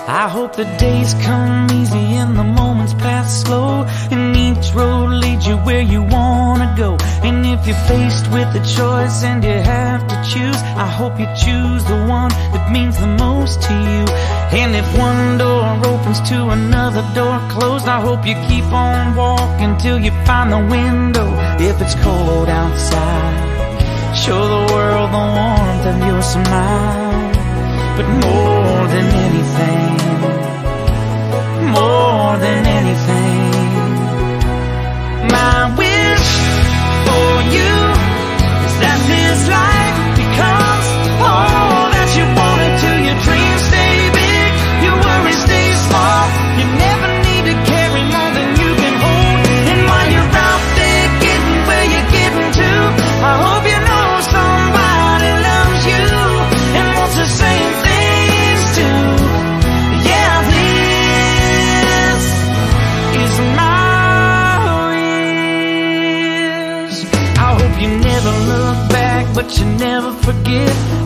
I hope the days come easy and the moments pass slow, and each road leads you where you wanna go. And if you're faced with a choice and you have to choose, I hope you choose the one that means the most to you. And if one door opens to another door closed, I hope you keep on walking till you find the window. If it's cold outside, show the world the warmth of your smile. But more than anything, more than anything, my wish for you is that this life becomes all that you want it to. Your dreams stay big, your worries stay small. You never need to carry more than you can hold. And while you're out there getting where you're getting to, I hope you know somebody loves you and wants the same things too. Yeah, this is my wish. I hope you never look back, but you never forget